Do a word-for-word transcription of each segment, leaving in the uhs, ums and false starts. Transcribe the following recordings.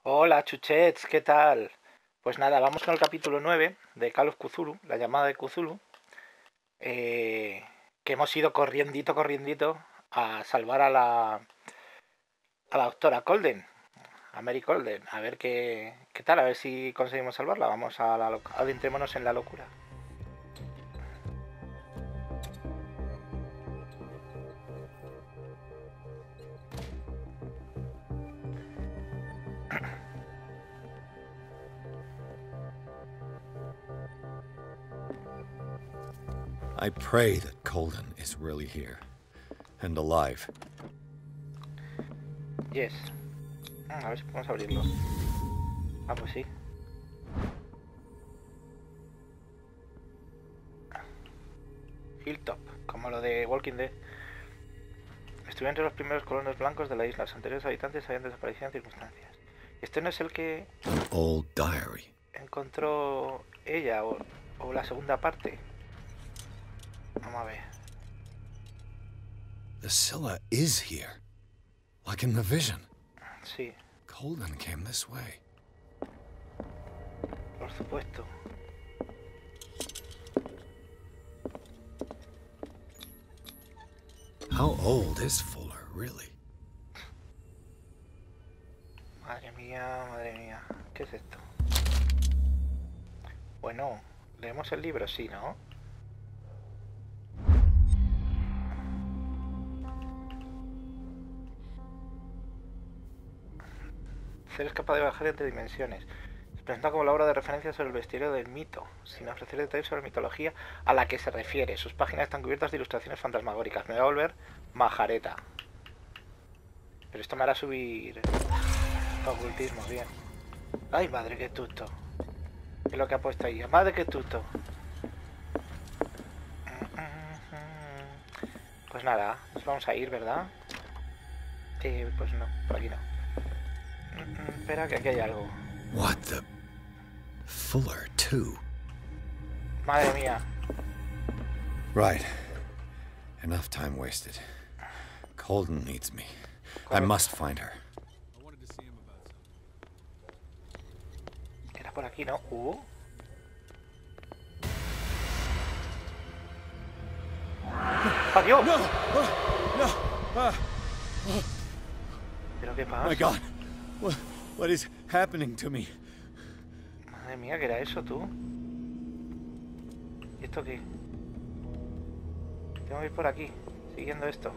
Hola chuchets, ¿qué tal? Pues nada, vamos con el capítulo nueve de Call of Cthulhu, la llamada de Cthulhu, eh, que hemos ido corriendito, corriendito a salvar a la, a la doctora Colden, a Mary Colden, a ver qué, qué tal, a ver si conseguimos salvarla. Vamos a la, adentrémonos en la locura. I pray that Colden is really here and alive. Yes. A ver si podemos abrirlo. Ah, pues sí. Hilltop, como lo de Walking Dead. Estuve entre los primeros colonos blancos de la isla. Los anteriores habitantes habían desaparecido en circunstancias. Este no es el que Old diary. encontró ella o, o la segunda parte. Vamos a ver. The Scylla is here, like in the vision. Sí, Colden came this way. por supuesto. How old is Fuller, really? Madre mía, madre mía. ¿Qué es esto? Bueno, leemos el libro, sí, ¿no? Ser es capaz de viajar entre dimensiones. Se presenta como la obra de referencia sobre el bestiario del mito, sin ofrecer detalles sobre la mitología a la que se refiere. Sus páginas están cubiertas de ilustraciones fantasmagóricas. Me voy a volver majareta. Pero esto me hará subir ocultismo, bien. Ay, madre, qué tusto. ¿Qué es lo que ha puesto ahí? Madre, qué tusto. Pues nada, nos vamos a ir, ¿verdad? Eh, pues no, por aquí no. Espera, que aquí hay algo. What the... Fuller, too. Madre mía. Right. Enough time wasted. Colden needs me. I must find her. Era por aquí, ¿no? Uh. ¡Adiós! No! No! Uh, ¿Pero qué pasa? my God! What, what is happening to me? Madre mía, ¿qué era eso, tú? ¿Y esto qué? Tengo que ir por aquí, siguiendo esto.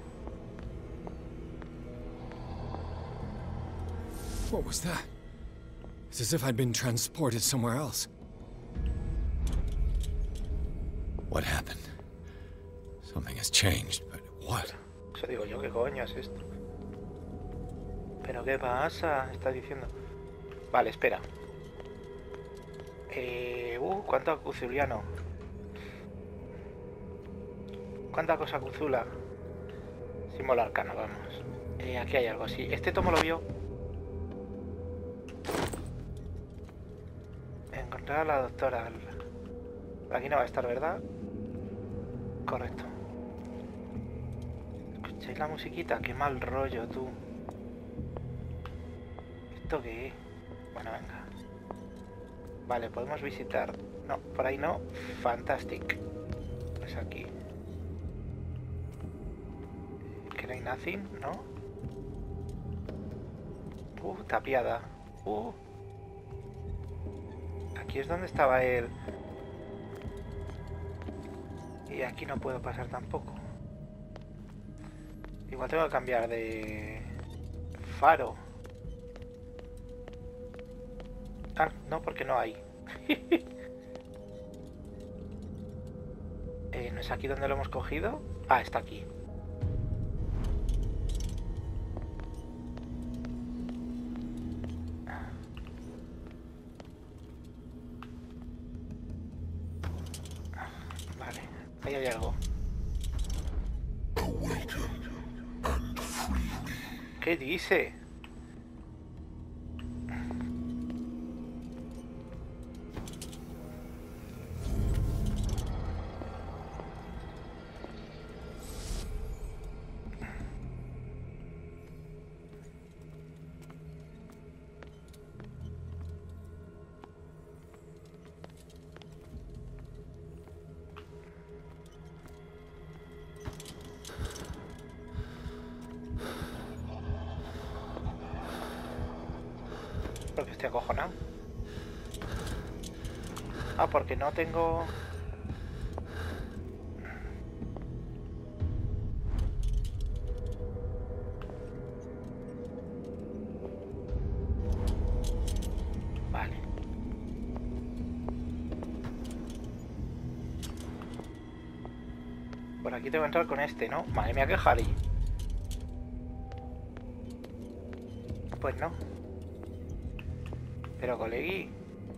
What was that? It's as if I'd been transported somewhere else. What happened? Something has changed, but what? Eso digo yo, ¿qué coño es esto? ¿Pero qué pasa? Está diciendo. Vale, espera. Eh... Uh, cuánto cuzuliano. Cuánta cosa cuzula. Símbolo arcano, vamos. Eh, aquí hay algo así. Este tomo lo vio. Encontrar a la doctora. Aquí no va a estar, ¿verdad? Correcto. ¿Escucháis la musiquita? Qué mal rollo, tú. ¿Esto qué es? Bueno, venga. Vale, podemos visitar. No, por ahí no. Fantastic. Es aquí. Que no hay nothing, ¿no? Uh, tapiada. Uh. Aquí es donde estaba él. Y aquí no puedo pasar tampoco. Igual tengo que cambiar de faro. Ah, no, porque no hay. eh, ¿No es aquí donde lo hemos cogido? Ah, está aquí. Vale, ahí hay algo. ¿Qué dice? Porque estoy acojonado. Ah, porque no tengo... Vale. Por aquí tengo que entrar con este, ¿no? Madre mía, qué jali. Pues no. Pero, colegui...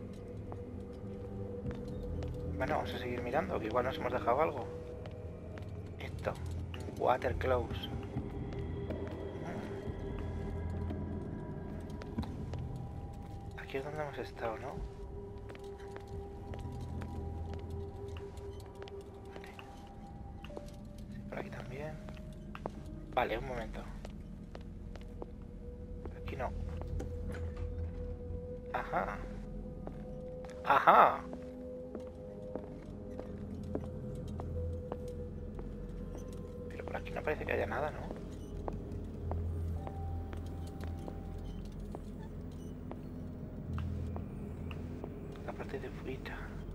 Bueno, vamos a seguir mirando, que igual nos hemos dejado algo. Esto. Water close. Aquí es donde hemos estado, ¿no? Vale. Sí, por aquí también. Vale, un momento. Aquí no. Ajá. Ajá. Pero por aquí no parece que haya nada, ¿no? La parte de fuita.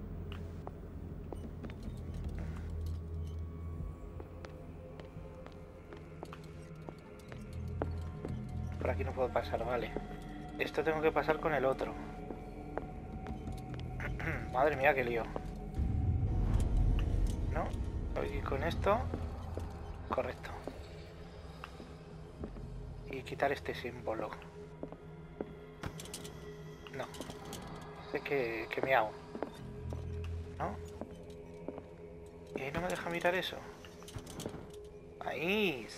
Por aquí no puedo pasar, vale. Esto tengo que pasar con el otro. Madre mía, qué lío. ¿No? Y con esto... Correcto. Y quitar este símbolo. No. Sé que, que me hago. ¿No? ¿Y ahí no me deja mirar eso? Ahí.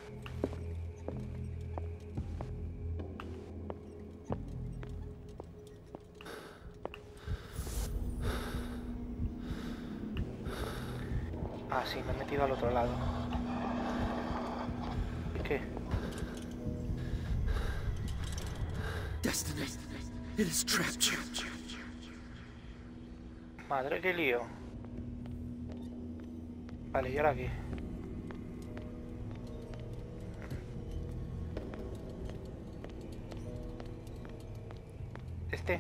Ah, sí, me he metido al otro lado. ¿Y qué? Destiny, it has trapped you. Madre, qué lío. Vale, ¿y ahora qué? Este.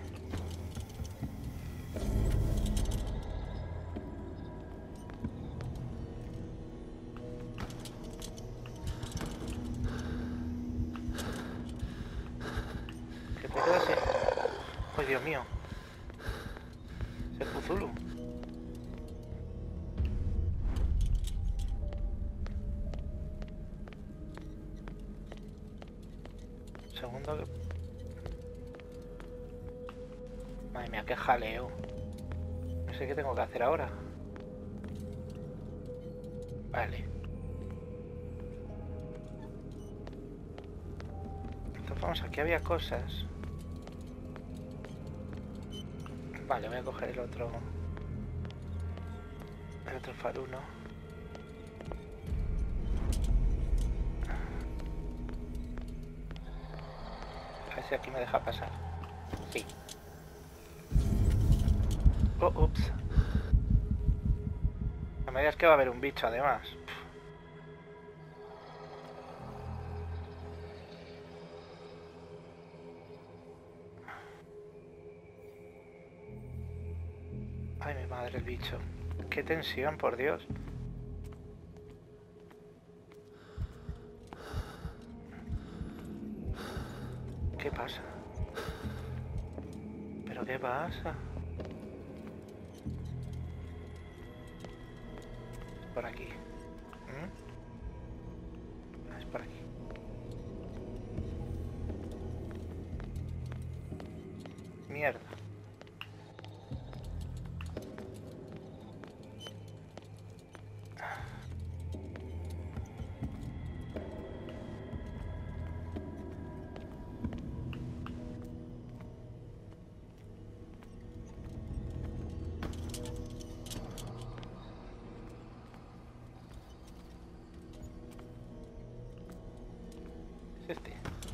¿Qué puedo hacer? ¡Ay, Dios mío! Es Cthulhu. Segundo que... Madre mía, qué jaleo. No sé qué tengo que hacer ahora. Vale. Entonces vamos, aquí había cosas. Vale, voy a coger el otro... El otro faruno. A ver si aquí me deja pasar. Sí. Oh, ups. No me digas que va a haber un bicho, además. Ay, mi madre, el bicho. Qué tensión, por Dios. ¿Qué pasa? ¿Pero qué pasa? Por aquí. ¿Mm? Es por aquí. Mierda. Este.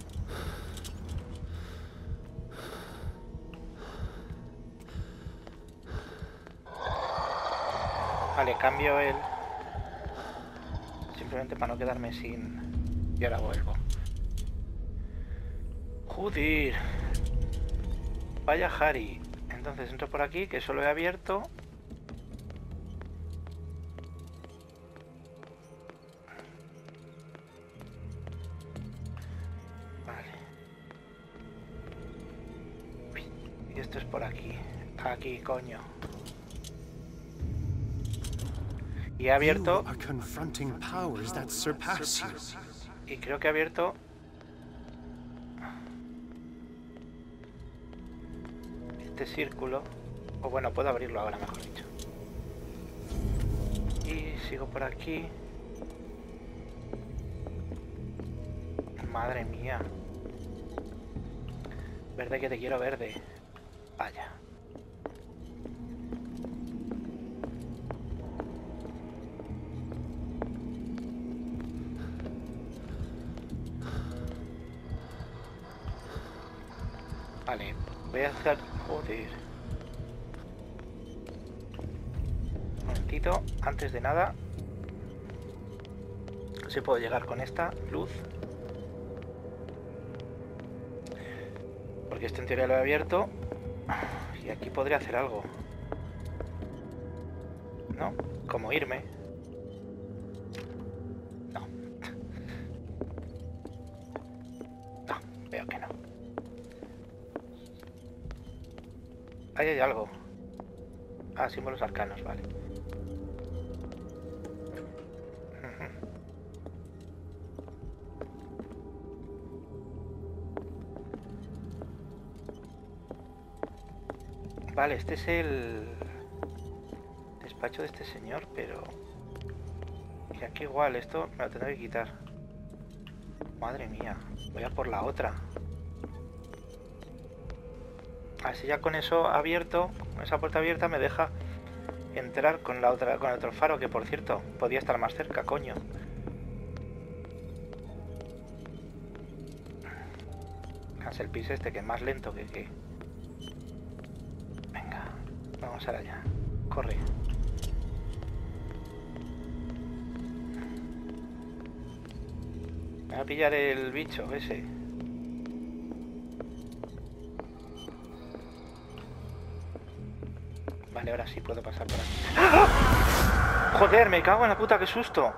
Vale, cambio el... Simplemente para no quedarme sin... Y ahora vuelvo. Joder. Vaya Harry. Entonces entro por aquí, que solo he abierto. Vale. Y esto es por aquí. Aquí, coño. Y he abierto... Y creo que he abierto... este círculo. O bueno, puedo abrirlo ahora, mejor dicho. Y sigo por aquí. Madre mía. Verde que te quiero, verde. Vaya. Vale, voy a hacer... Joder. Un momentito, antes de nada. Si puedo llegar con esta luz. Porque este en teoría lo he abierto. Y aquí podría hacer algo. ¿No? Como irme. No. No, veo que no. Ahí hay algo. Ah, símbolos arcanos, vale. Vale, este es el despacho de este señor, pero... Y aquí igual, esto me lo tendré que quitar. Madre mía, voy a por la otra. Así ya con eso abierto, con esa puerta abierta me deja entrar con la otra, con el otro faro, que por cierto, podía estar más cerca, coño. Es el piso este que es más lento que... que... Venga, vamos ahora ya. Corre. Me va a pillar el bicho ese. Vale, ahora sí puedo pasar por aquí. ¡Ah! Joder, me cago en la puta, qué susto.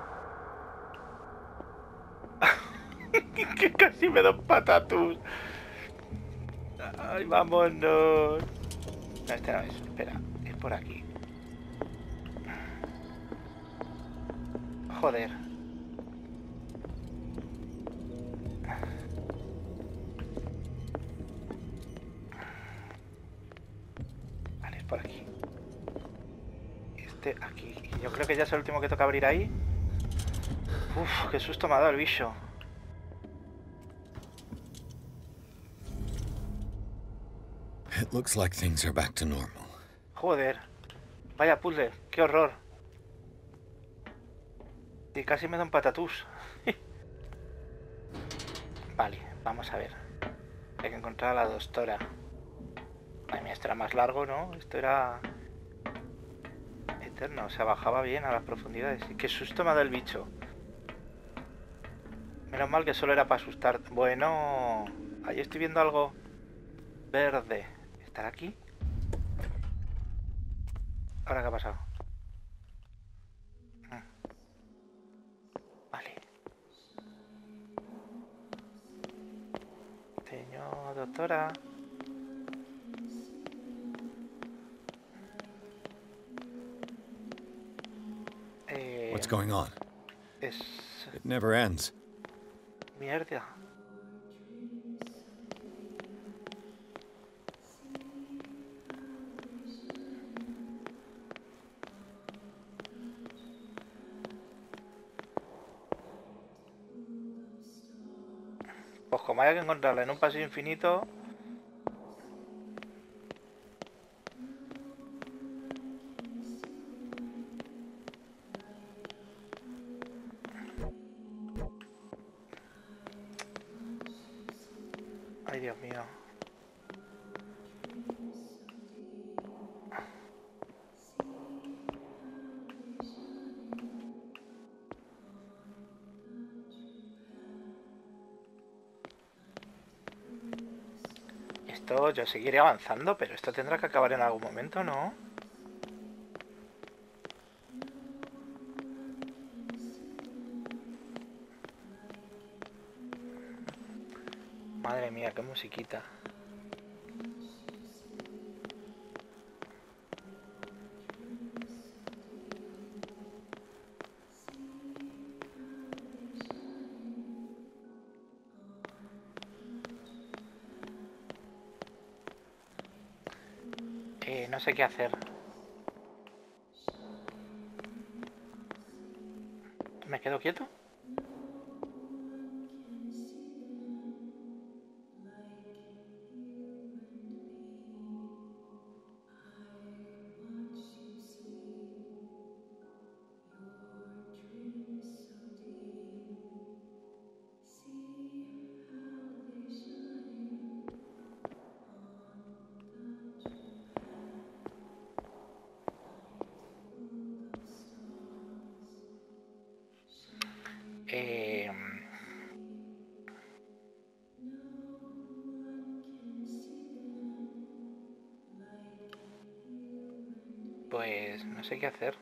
Que casi me da un patatús. Ay, vámonos. No, este no es, espera, es por aquí. Joder. Vale, es por aquí. Este aquí. Yo creo que ya es el último que toca abrir ahí. Uf, qué susto me ha dado el bicho. It looks like things are back to normal. Joder. Vaya puzzle, qué horror. Y casi me da un patatús. Vale, vamos a ver. Hay que encontrar a la doctora. Ay, mía, esto era más largo, ¿no? Esto era... eterno, o sea, bajaba bien a las profundidades. Y qué susto me ha dado el bicho. Menos mal que solo era para asustar. Bueno, ahí estoy viendo algo verde. ¿Estará aquí? ¿Ahora qué ha pasado? Vale. Señor, doctora. Eh, What's going on? es... It never ends. Mierda. Pues como haya que encontrarla en un pasillo infinito... Ay, Dios mío. esto yo seguiré avanzando, pero esto tendrá que acabar en algún momento, ¿no? Madre mía, qué musiquita. Eh, no sé qué hacer. ¿Me quedo quieto? Eh, pues no sé qué hacer.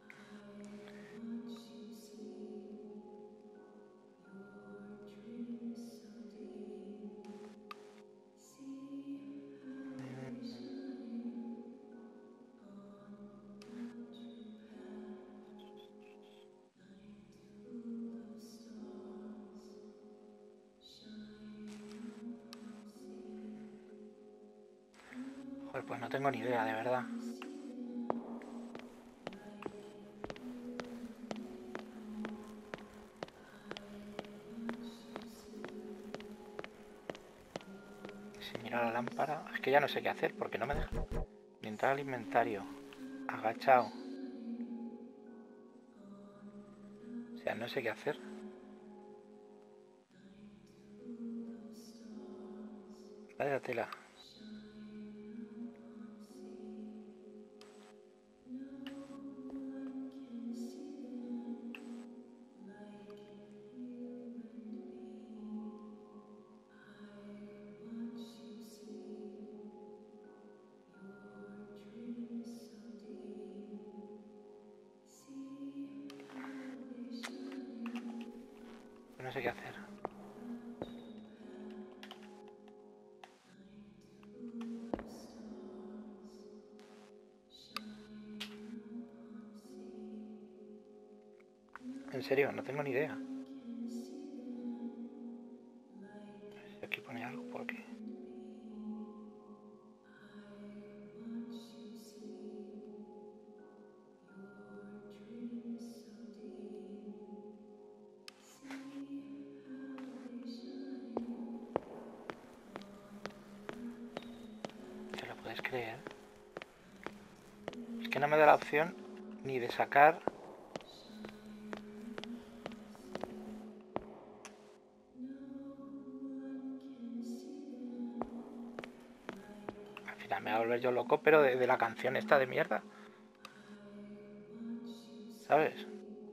Joder, pues no tengo ni idea, de verdad. Si miro la lámpara... Es que ya no sé qué hacer, porque no me deja ni entrar al inventario. Agachado. O sea, no sé qué hacer. Vaya tela. No sé qué hacer. En serio, no tengo ni idea. Si aquí pone algo, ¿por qué? ¿Te lo puedes creer? Es que no me da la opción ni de sacar... Al final me voy a volver yo loco, pero de, de la canción esta de mierda. ¿Sabes?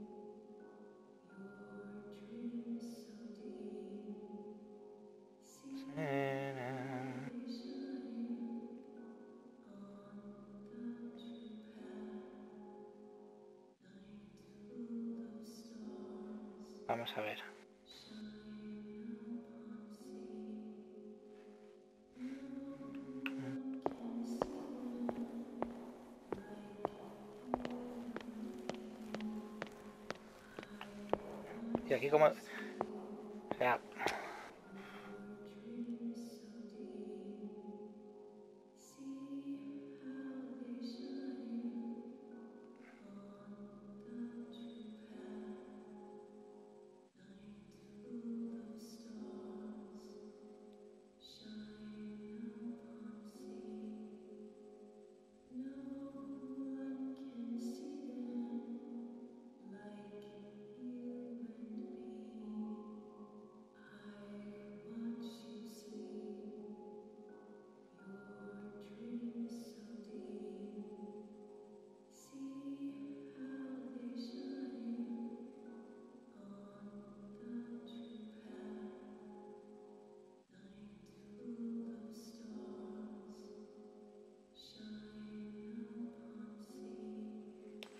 Vamos a ver. Y aquí como... O sea...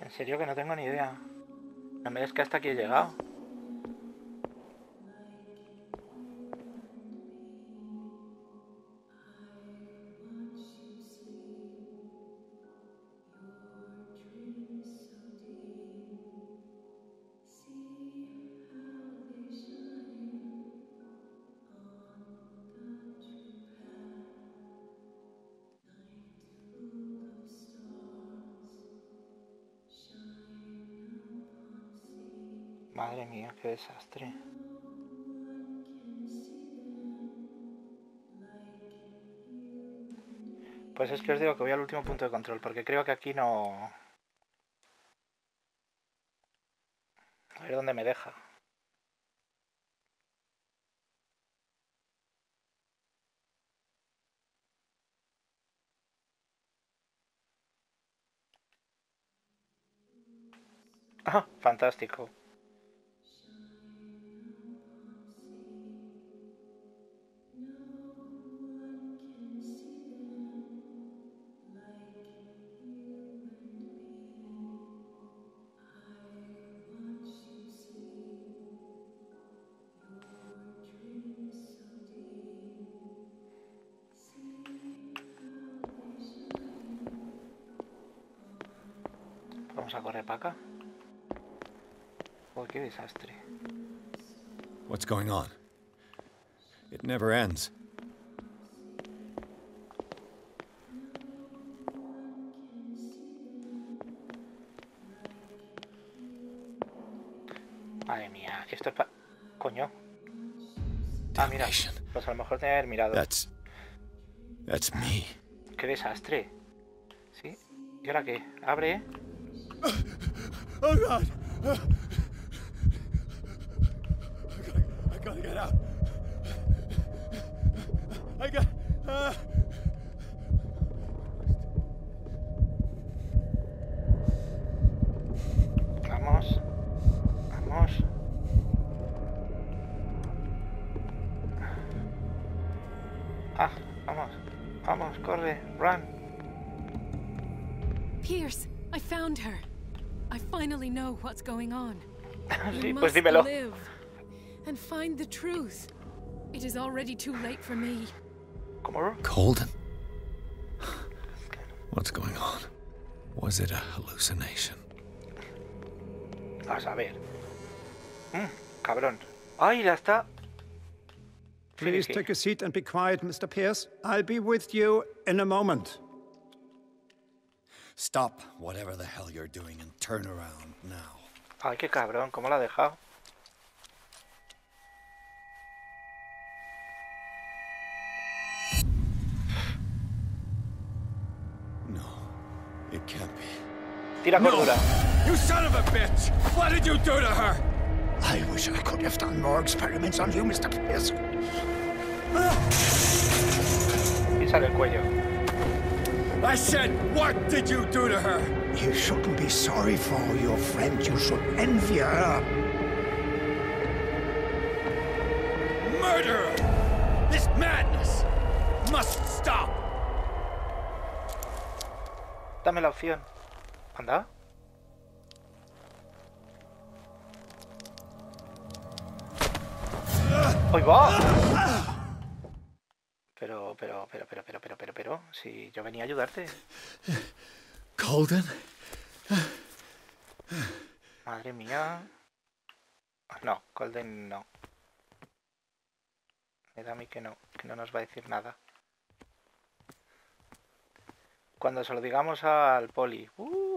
En serio que no tengo ni idea. No me digas que hasta aquí he llegado. Madre mía, qué desastre. Pues es que os digo que voy al último punto de control, porque creo que aquí no... A ver dónde me deja. Ah, fantástico. Vamos a correr para acá. Oh, qué desastre. What's going on? It never ends. Madre mía, esto es pa... Coño. Ah, mira, pues a lo mejor tenía que haber mirado. That's... That's me. Qué desastre. ¿Sí? ¿Y ahora qué? Abre. Oh God! I gotta, I gotta get out. I got. Uh... Vamos. Vamos. Ah, vamos. Vamos, corre. Run. Pierce, I found her. I finally know what's going on. Sí, You pues must dímelo. live and find the truth. It is already too late for me. ¿Cómo? Colden? What's going on? Was it a hallucination? A saber. Mm, cabrón. Ay, ya está. Please take a seat and be quiet, Mister Pierce. I'll be with you in a moment. Stop whatever the hell you're doing and turn around now. Ay, qué cabrón, ¿cómo la ha dejado? No, it can't be. Tira cordura. You son of a bitch! What did you do to her? I wish I could have done more experiments on you, Mister Pierce. Písale el cuello. I said, what did you do to her? You shouldn't be sorry for your friend. You should envy her. Murderer! This madness must stop! Dame la opción. Anda. ¡Ahí va! Pero, pero, pero, pero, pero, pero, pero, pero, si yo venía a ayudarte. Colden? Madre mía. No, Colden no. Me da a mí que no, que no nos va a decir nada. Cuando se lo digamos al poli. Uh.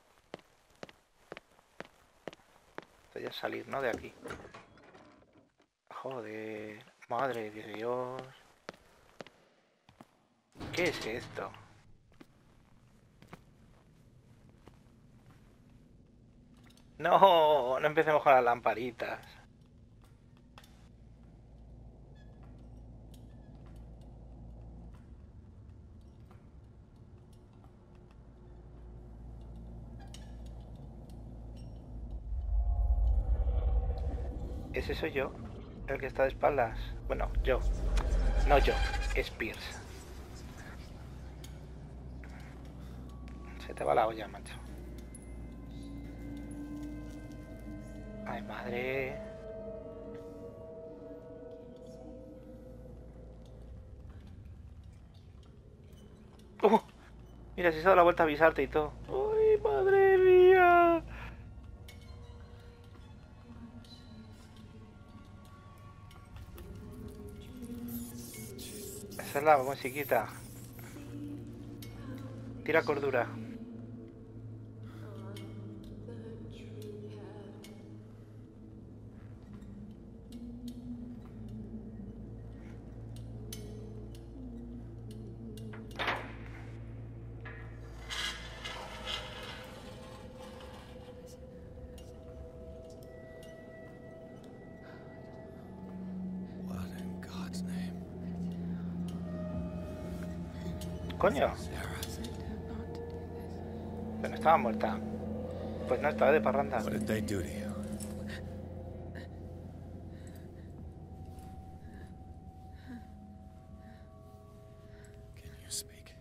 Esto ya es salir, ¿no? De aquí. Joder. Madre de Dios. ¿Qué es esto? No, no empecemos con las lamparitas. ¿Ese soy yo? ¿El que está de espaldas? Bueno, yo. No yo, es Pierce. Se te va la olla, macho. Ay, madre. ¡Uh! Mira, si se ha dado la vuelta a avisarte y todo. ¡Ay, madre mía! Esa es la musiquita. Tira cordura. What in God's name? Coño, Sarah, pero no estaba muerta. Pues no, estaba de parranda. what did they do to you? Can you speak?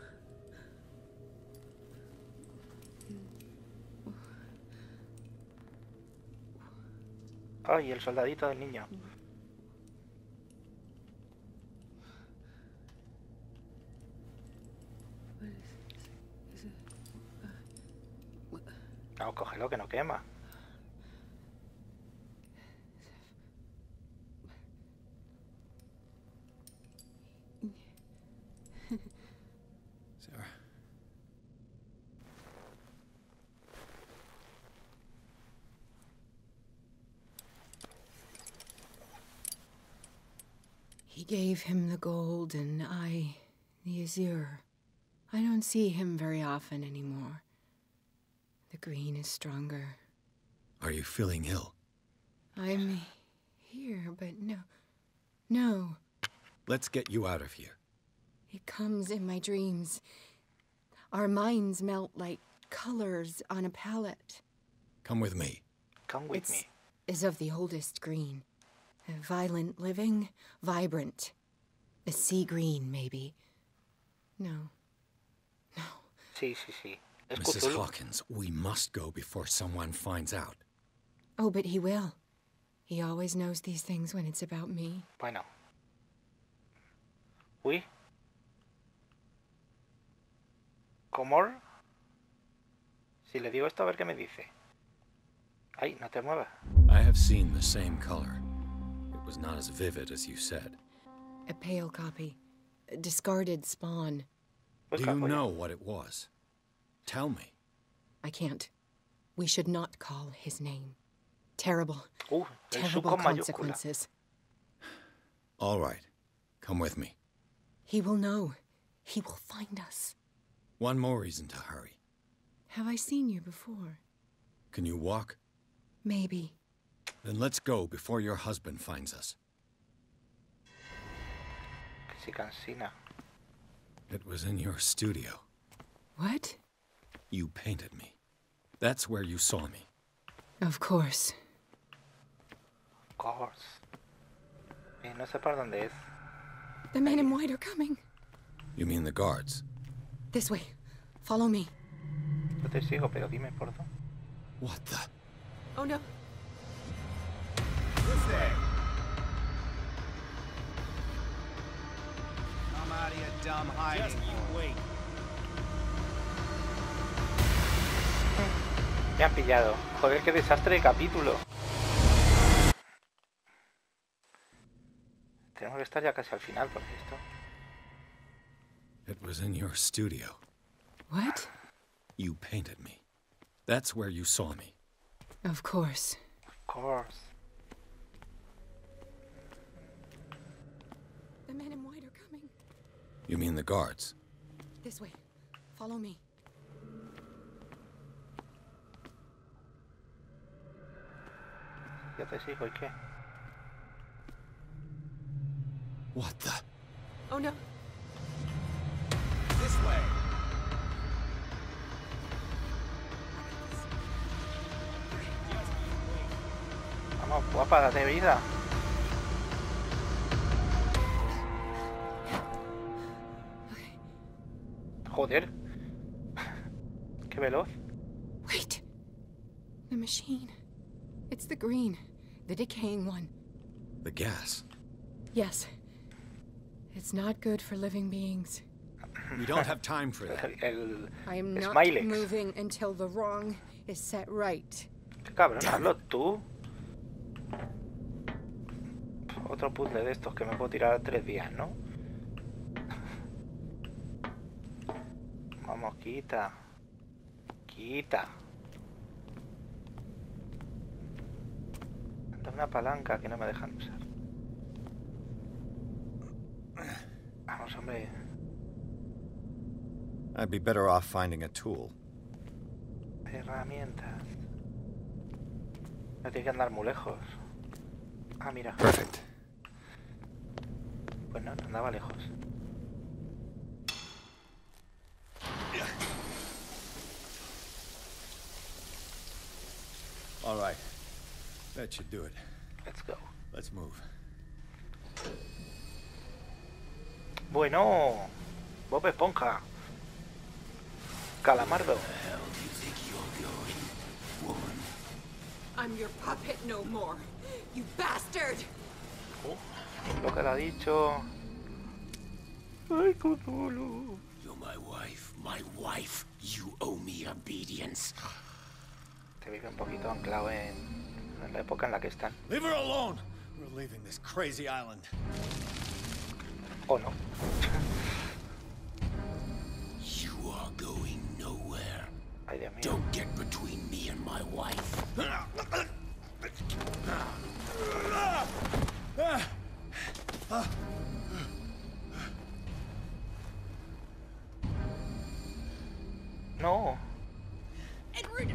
Ay, el soldadito del niño. No, cógelo que no quema. Sarah. He gave him the gold and I the azure. I don't see him very often anymore. The green is stronger. Are you feeling ill? I'm here, but no. No. Let's get you out of here. It comes in my dreams. Our minds melt like colors on a palette. Come with me. Come with It's me. is of the oldest green. A violent living, vibrant. A sea green, maybe. No. No. Sí, sí, sí. Es Missus Cthulhu. Hawkins, we must go before someone finds out. Oh, but he will. He always knows these things when it's about me. Bueno. Uy. ¿Cómo? Si le digo esto, a ver qué me dice. Ay, no te muevas. I have seen the same color. It was not as vivid as you said. A pale copy. A discarded spawn. Do Busca, you polla. know what it was? Tell me. I can't. We should not call his name. Terrible, Uh, el su terrible con mayúscula. consequences. All right. Come with me. He will know. He will find us. One more reason to hurry. Have I seen you before? Can you walk? Maybe. Then let's go before your husband finds us. Que si cansina. It was in your studio. What? You painted me. That's where you saw me. Of course. Of course. Eh, no sé por dónde es. The men in white are coming. You mean the guards? This way. Follow me. Yo te sigo, pero dime por dónde. What the? Oh no. Who's there? Come out of your dumb hiding. Just you wait. Me han pillado. Joder, qué desastre de capítulo. Tenemos que estar ya casi al final, por esto. It was in your studio. What? You painted me. That's where you saw me. Of course. Of course. The men in white are coming. You mean the guards? This way. Follow me. Ya te sigo, ¿y qué? What the? Oh no. This way. Vamos, guapa, date vida. Joder. Qué veloz. Wait. The machine. It's the green. The decaying one. The gas. Yes. It's not good for living beings. We don't have time for that. El I am not Smilex. moving until the wrong is set right. Qué cabrón, hablo tú. Otro puzzle de estos que me puedo tirar tres días, ¿no? Vamos, quita. Quita. Dame una palanca que no me dejan usar. Vamos, hombre. I'd be better off finding a tool. Herramientas. No tiene que andar muy lejos. Ah, mira. Perfect. Pues no, no andaba lejos. All right. That should do it. Let's go. Let's move. Bueno. Bob Esponja. Calamardo. I'm your puppet no more. You bastard! Oh, lo que le ha dicho. Ay, Cthulhu. You're my wife, my wife. You owe me obedience. Te vive un poquito anclado en, en la época en la que están. Leave her alone. We're leaving this crazy island. O no. You are going nowhere. Ay, Dios mío. Don't get between me and my wife. No. Edward!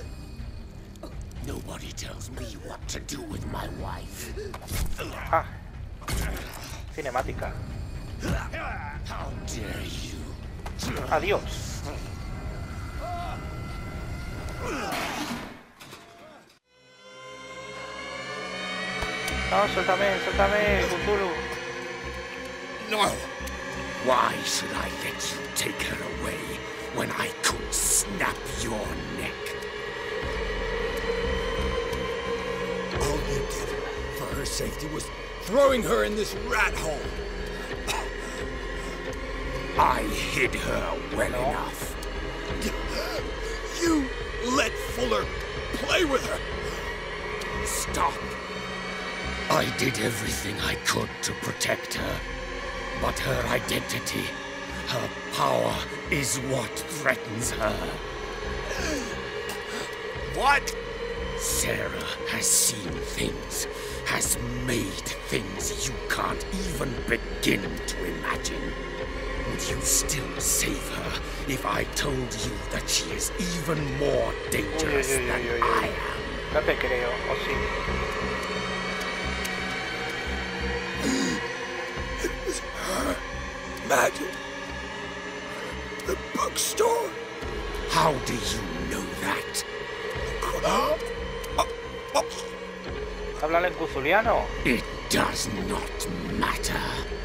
Nobody tells me what to do with my wife. Ah. Cinemática. How dare you? Adiós. No, suéltame, suéltame, Cthulhu. No! Why should I let you take her away when I could snap your neck? All you did for her safety was throwing her in this rat hole. I hid her well enough. You let Fuller play with her. Stop. I did everything I could to protect her. But her identity, her power, is what threatens her. What? Sarah has seen things, has made things you can't even begin to imagine. Would you still save her if I told you that she is even more dangerous Uy, uy, uy, than uy, uy. I am? No te creo, o sí. It was her magic. The bookstore. How do you know that? Háblale en cthuliano. It does not matter.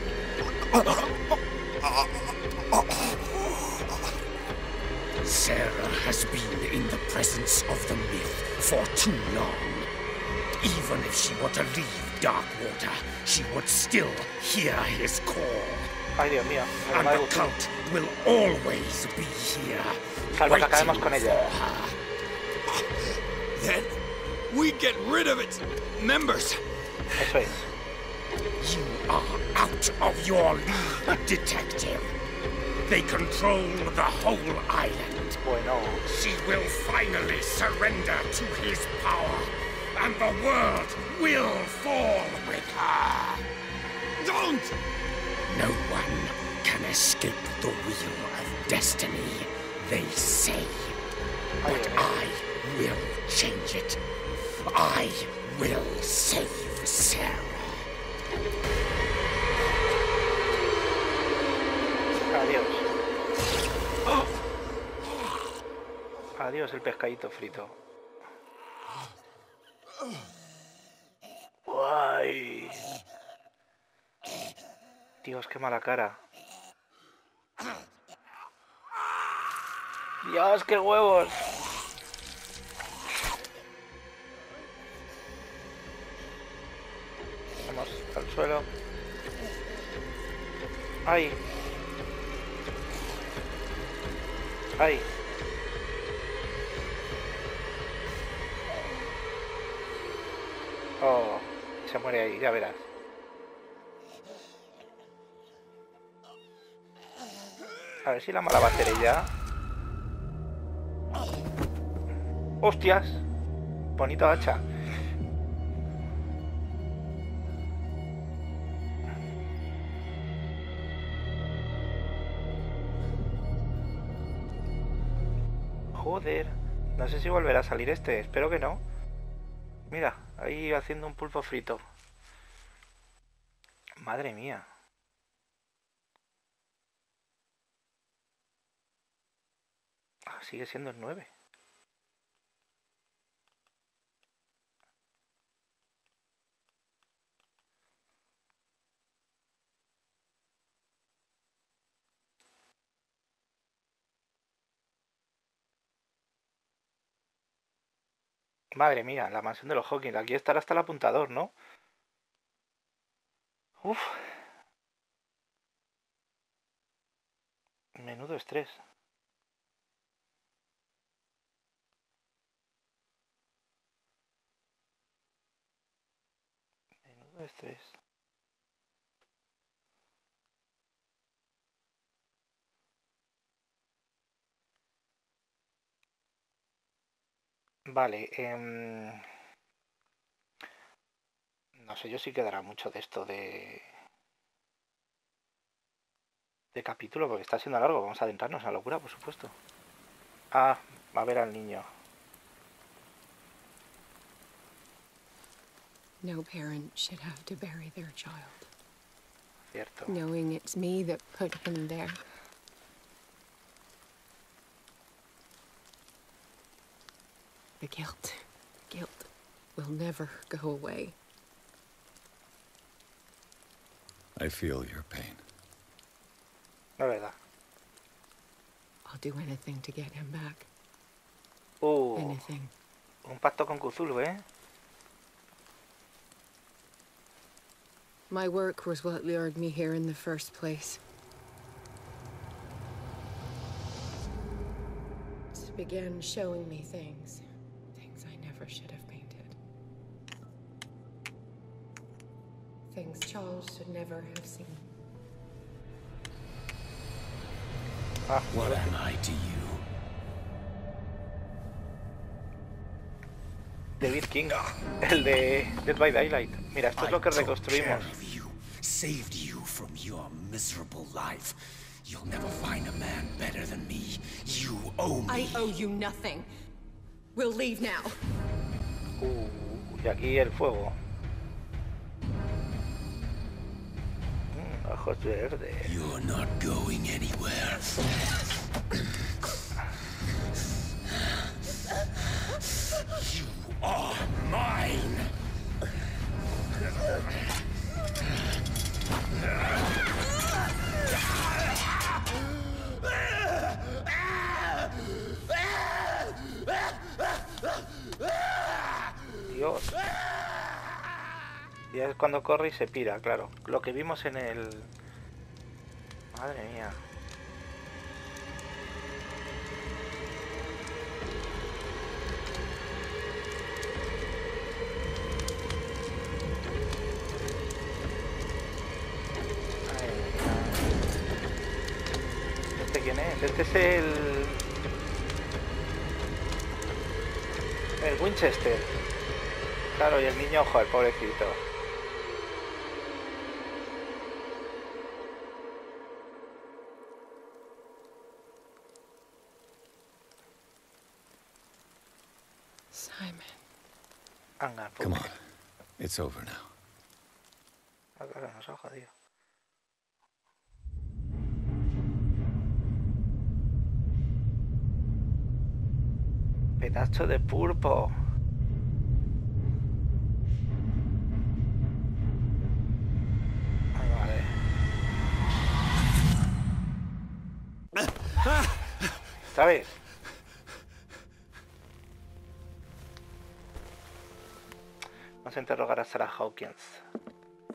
Sarah has been in the presence of the myth for too long. Even if she were to leave Darkwater, she would still hear his call. Ay, Dios mío. Me And va a the gustar. cult will always be here, Salvo que waiting acabemos con for ella. her. Then we get rid of its members. Eso es. You are out of your league, detective. They control the whole island. Bueno. She will finally surrender to his power, and the world will fall with her. Don't! No one can escape the wheel of destiny, they say. Ay, But Dios mío. I will change it. I will save Sarah. Adiós. ¡Oh! Adiós el pescadito frito. Guay. Dios, qué mala cara. Dios, qué huevos. Caemos al suelo. ¡Ay! ¡Ay! Oh, se muere ahí, ya verás. A ver si la mala batería. ¡Hostias! Bonita hacha. Joder, no sé si volverá a salir este, espero que no. Mira, ahí haciendo un pulpo frito. Madre mía. Ah, sigue siendo el nueve. Madre mía, la mansión de los Hawkins. Aquí estará hasta el apuntador, ¿no? Uf. Menudo estrés. Menudo estrés. Vale, eh... no sé yo si quedará mucho de esto de... de capítulo, porque está siendo largo. Vamos a adentrarnos en la locura, por supuesto. Ah, va a ver al niño. No parent should have to bury their child. Cierto. Knowing it's me that put him there. The guilt, guilt will never go away. I feel your pain. La verdad. I'll do anything to get him back. Uh, Anything. Un pacto con Cthulhu, ¿eh? My work was what lured me here in the first place. It began showing me things. Things I never should have painted. Things Charles should never have seen. Ah, What am I to you? David King, el de Dead by Daylight. Mira, esto es lo que reconstruimos. Saved you from your miserable life. You'll never find a man better than me. You owe me. I owe you nothing. We'll leave now. Uh, y aquí el fuego. Mm, ojos verdes. You're not going anywhere. You are mine. Dios. Y es cuando corre y se pira, claro. Lo que vimos en el... Madre mía. ¿Este quién es? Este es el... El Winchester. Claro, y el niño, ojo, el pobrecito. Simon. Anga, Come on. It's over now. Ah, claro, nos ha jodido. Pedazo de pulpo. Ay, vale. ¿Sabes? Vamos a interrogar a Sarah Hawkins.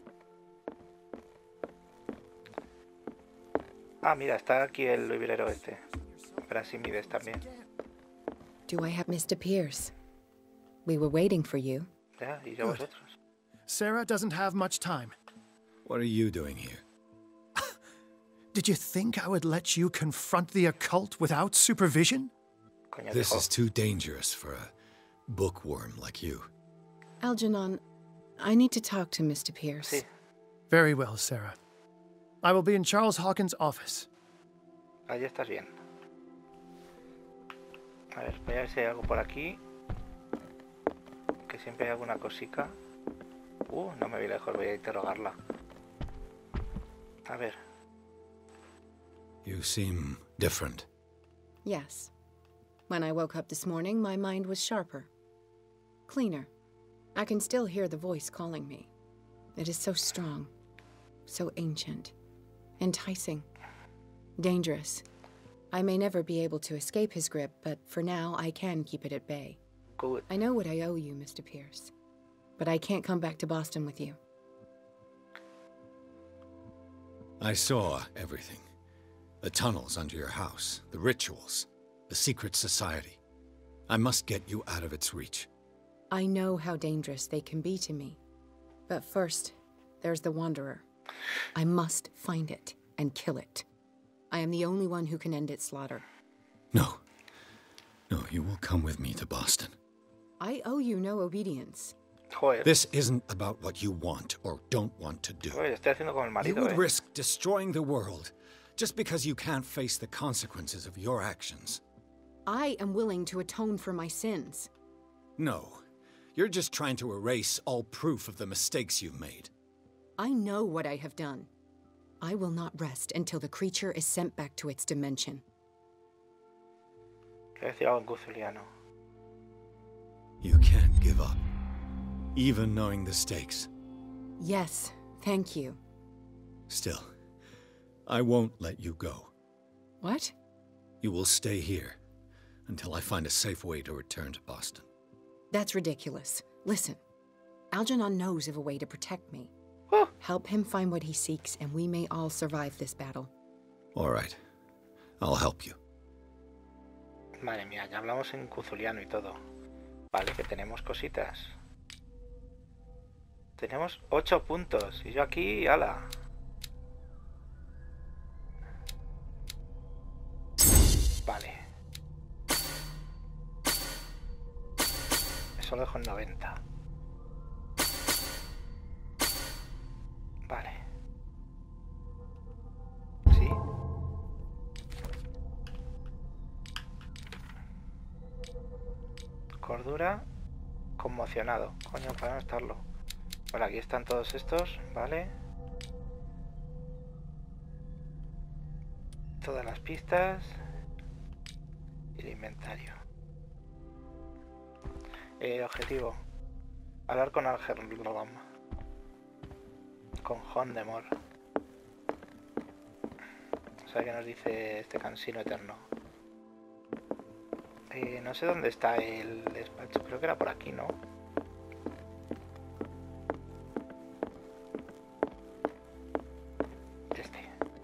Ah, mira, está aquí el librero este. Para Simides también. Do I have Mister Pierce? We were waiting for you. Ya, y yo vosotros. Sarah doesn't have much time. What are you doing here? Did you think I would let you confront the occult without supervision? Coño, This dijo. is too dangerous for a bookworm like you. Algernon, I need to talk to Mister Pierce. Sí. Very well, Sarah. I will be in Charles Hawkins' office. Ahí estás bien. A ver, voy a ver si hay algo por aquí. Que siempre hay alguna cosica. Uh, no me voy lejos, voy a interrogarla. A ver. You seem different. Yes. When I woke up this morning, my mind was sharper. Cleaner. I can still hear the voice calling me. It is so strong. So ancient. Enticing. Dangerous. I may never be able to escape his grip, but for now, I can keep it at bay. Good. I know what I owe you, Mister Pierce. But I can't come back to Boston with you. I saw everything. The tunnels under your house, the rituals, the secret society. I must get you out of its reach. I know how dangerous they can be to me. But first, there's the Wanderer. I must find it and kill it. I am the only one who can end its slaughter. No. No, you will come with me to Boston. I owe you no obedience. Joder. This isn't about what you want or don't want to do. Joder, estoy haciendo como el You marido, would eh. risk destroying the world just because you can't face the consequences of your actions. I am willing to atone for my sins. No. You're just trying to erase all proof of the mistakes you've made. I know what I have done. I will not rest until the creature is sent back to its dimension. Quiero decir algo en cuzuliano. You can't give up, even knowing the stakes. Yes, thank you. Still, I won't let you go. What? You will stay here until I find a safe way to return to Boston. That's ridiculous. Listen, Algernon knows of a way to protect me. Oh. Help him find what he seeks, and we may all survive this battle. All right. I'll help you. Madre mía, ya hablamos en cuzuliano y todo. Vale, que tenemos cositas. Tenemos ocho puntos. Y yo aquí, ala. Vale. Eso lo dejo en noventa. Vale. Sí. Cordura. Conmocionado. Coño, para no estarlo. Bueno, aquí están todos estos, ¿vale? Todas las pistas. Y el inventario. Eh, objetivo. Hablar con Algernon. Con Hondemore. O sea, que nos dice este cansino eterno. Eh, no sé dónde está el despacho. Creo que era por aquí, ¿no? Este.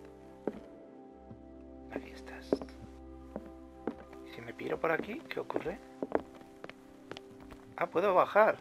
Aquí estás. ¿Y si me piro por aquí? ¿Qué ocurre? Ah, puedo bajar.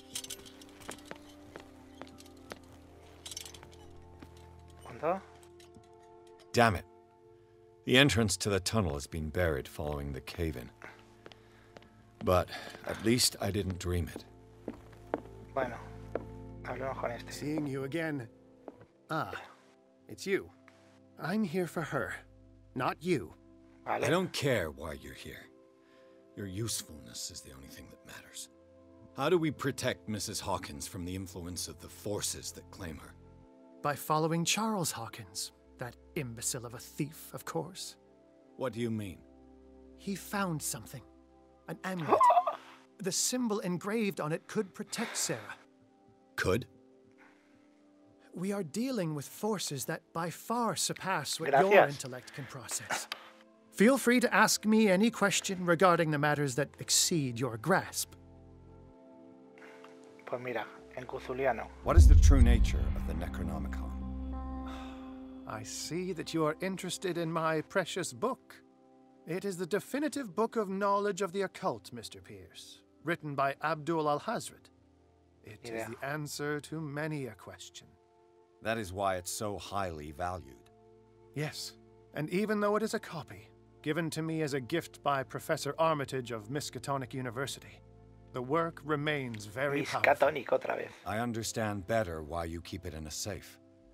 ¿Cuándo? Damn it. The entrance to the tunnel has been buried following the cave-in. But at least I didn't dream it. Bueno, hablemos con este. Seeing you again. Ah, it's you. I'm here for her, not you. Vale. I don't care why you're here. Your usefulness is the only thing that matters. How do we protect Missus Hawkins from the influence of the forces that claim her? By following Charles Hawkins. That imbecile of a thief, of course. What do you mean? He found something. An amulet. The symbol engraved on it could protect Sarah. Could? We are dealing with forces that by far surpass what Gracias. your intellect can process. Feel free to ask me any question regarding the matters that exceed your grasp. Pues mira, en cuzuliano. What is the true nature of the Necronomicon? I see that you are interested in my precious book. It is the definitive book of knowledge of the occult, Mister Pierce, written by Abdul Al-Hazred. It Yeah. is the answer to many a question. That is why it's so highly valued. Yes, and even though it is a copy, given to me as a gift by Professor Armitage of Miskatonic University, the work remains very powerful. Miskatonic otra vez. I understand better why you keep it in a safe.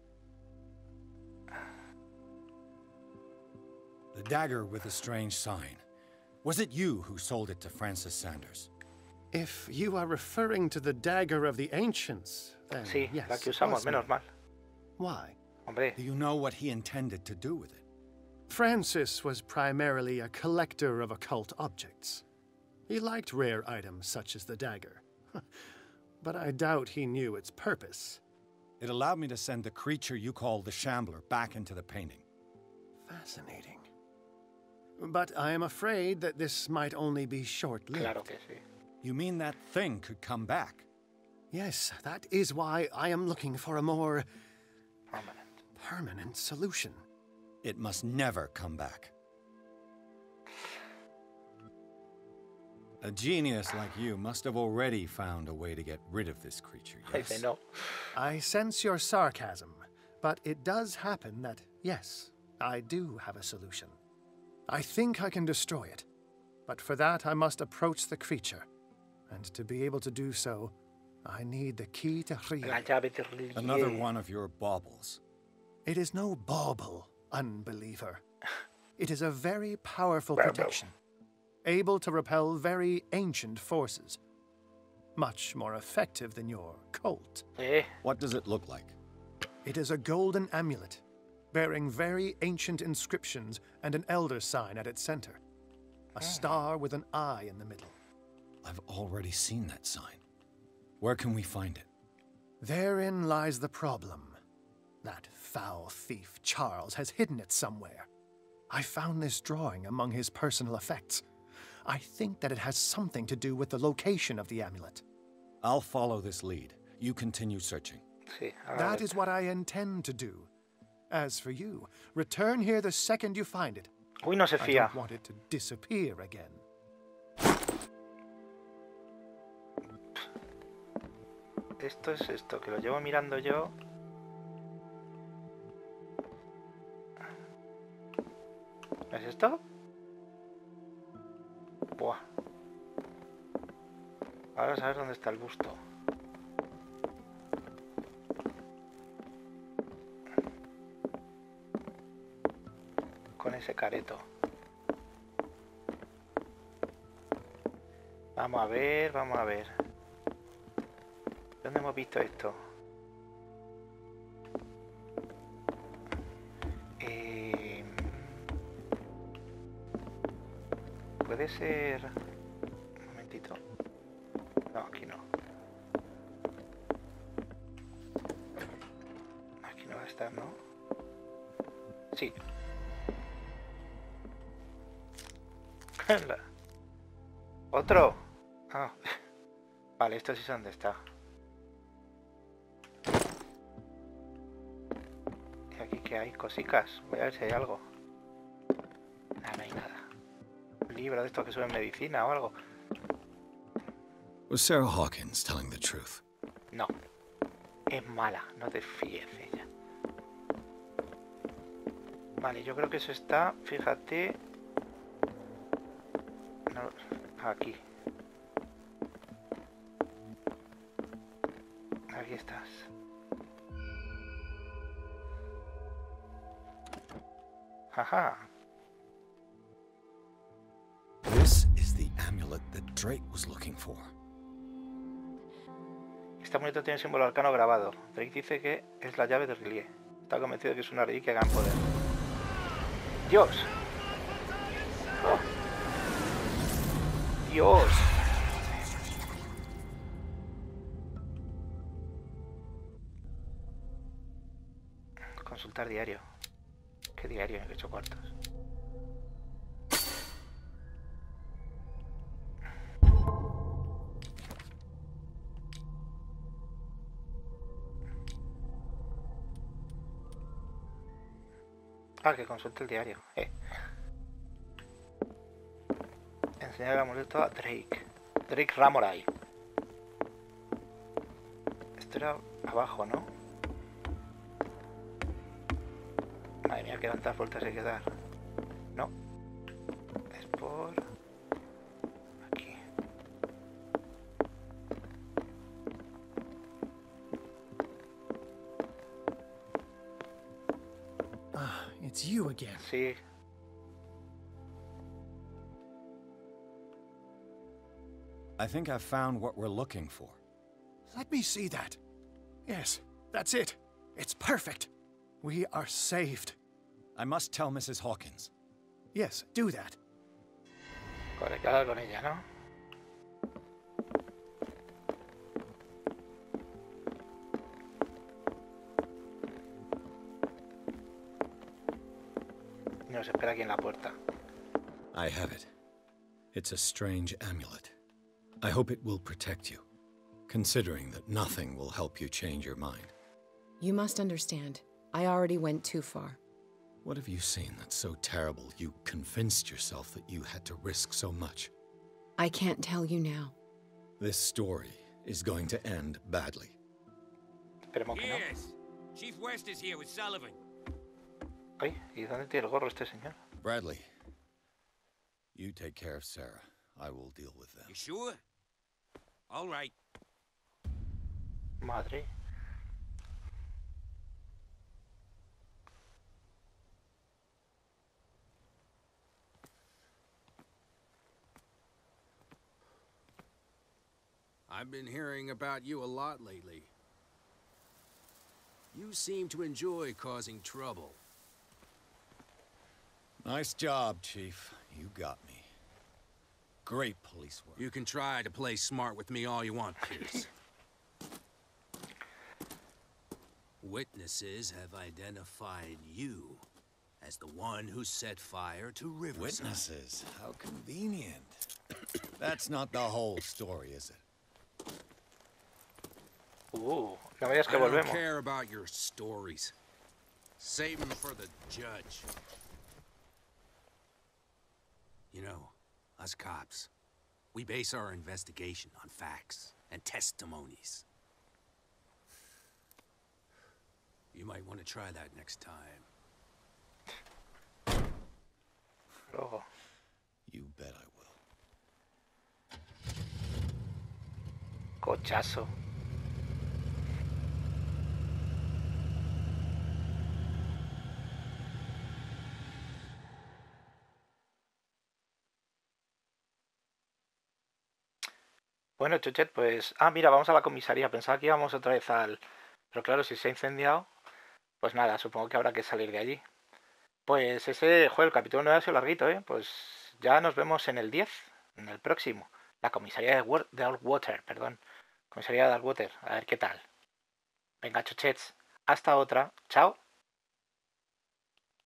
The dagger with the strange sign. Was it you who sold it to Francis Sanders? If you are referring to the dagger of the ancients, then Sí, yes, la que it usamos, was me. menos mal. Why? Hombre, Do you know what he intended to do with it? Francis was primarily a collector of occult objects. He liked rare items such as the dagger. But I doubt he knew its purpose. It allowed me to send the creature you call the Shambler back into the painting. Fascinating. But I am afraid that this might only be short-lived. claro que sí. You mean that thing could come back? Yes, that is why I am looking for a more Permanent. permanent solution. It must never come back. A genius like you must have already found a way to get rid of this creature, yes? Dice no. I sense your sarcasm, but it does happen that, yes, I do have a solution. I think I can destroy it, but for that I must approach the creature, and to be able to do so, I need the key to La Ria. llave de Rillier. Another one of your baubles. It is no bauble, unbeliever. It is a very powerful Bauble. protection, able to repel very ancient forces. Much more effective than your Colt. Eh, What does it look like? It is a golden amulet, bearing very ancient inscriptions and an elder sign at its center. A star with an eye in the middle. I've already seen that sign. Where can we find it? Therein lies the problem. That foul thief, Charles, has hidden it somewhere. I found this drawing among his personal effects. I think that it has something to do with the location of the amulet. I'll follow this lead. You continue searching. sí. ahora That ve- is what I intend to do. As for you, return here the second you find it. Uy, no se I fía. don't want it to disappear again. Esto es esto, que lo llevo mirando yo. ¿Es esto? Buah. Ahora a saber dónde está el busto. Con ese careto. Vamos a ver, vamos a ver. ¿Dónde hemos visto esto? Eh, Puede ser... Un momentito. No, aquí no. Aquí no va a estar, ¿no? Sí. La- ¿Otro? Ah. Vale, esto sí sé dónde está. ¿Y aquí qué hay? Cosicas. Voy a ver si hay algo. Nada, no hay nada. Un libro de estos que suben medicina o algo. Was Sarah Hawkins telling the truth? No. Es mala. No te fíes de ella. Vale, yo creo que eso está... Fíjate... No, aquí. Aquí estás. Haha. This is the amulet that Drake was looking for. Este amuleto tiene el símbolo arcano grabado. Drake dice que es la llave de Rillier. Está convencido de que es una reliquia de gran poder. ¡Dios! ¡Oh! ¡Dios! Consultar diario. ¿Qué diario? ¿En ocho cuartos? Ah, que consulte el diario. Eh. Enseñar el amuleto a Drake. Drake Ramoray. Esto era abajo, ¿no? Madre mía, qué tantas vueltas hay que dar. No. Es por... aquí. Ah, it's you again. Sí. I think I've found what we're looking for. Let me see that. Yes, that's it. It's perfect. We are saved. I must tell Missus Hawkins. Yes, do that. Conectada con ella, ¿no? Nos espera aquí en la puerta. I have it. It's a strange amulet. I hope it will protect you, considering that nothing will help you change your mind. You must understand. I already went too far. What have you seen that's so terrible you convinced yourself that you had to risk so much? I can't tell you now. This story is going to end badly. Esperemos que no. Yes. Chief West is here with Sullivan. Ay, ¿y dónde tiene el gorro este señor? Bradley, you take care of Sarah. I will deal with them. You sure? All right. Madre. I've been hearing about you a lot lately. You seem to enjoy causing trouble. Nice job, Chief. You got me. Great police work. You can try to play smart with me all you want, Pierce. Witnesses have identified you as the one who set fire to Riverside. Witnesses? How convenient. That's not the whole story, is it? Uh, no me digas que I don't volvemos. care about your stories. Save them for the judge. You know, us cops, we base our investigation on facts and testimonies. You might want to try that next time. Luego. You bet I will. Cochazo. Bueno, Chuchet, pues... Ah, mira, vamos a la comisaría. Pensaba que íbamos otra vez al... Pero claro, si se ha incendiado, pues nada, supongo que habrá que salir de allí. Pues ese, joder, el capítulo nueve ha sido larguito, ¿eh? Pues ya nos vemos en el diez, en el próximo. La comisaría de, War de Outwater, perdón. Comisaría de Outwater, a ver qué tal. Venga, Chuchets, hasta otra. Chao.